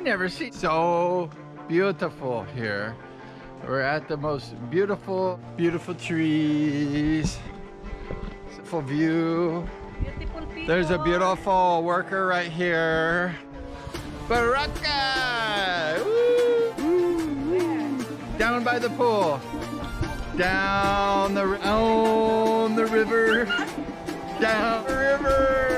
never see so beautiful here. We're at the most beautiful trees. Beautiful view. Beautiful people. There's a beautiful worker right here. Baraka! Woo! Down by the pool. Down the river. Down the river.